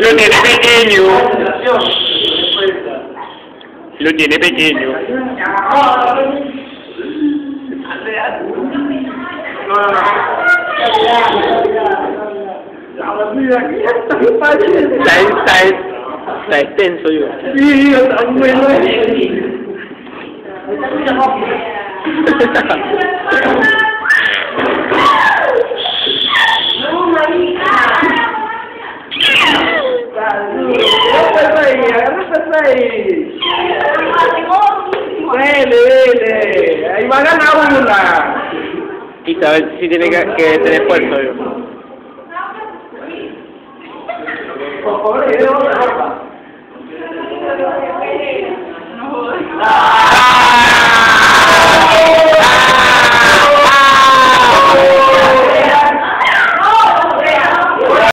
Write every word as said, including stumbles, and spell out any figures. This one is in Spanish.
Lo tiene pequeño. Lo tiene pequeño. No, no, no. Está, está, está extenso yo. Sí, está bueno. Dele, dele. Ahí va a ganar una. Y saber si tiene que, que tener esfuerzo yo. Por favor,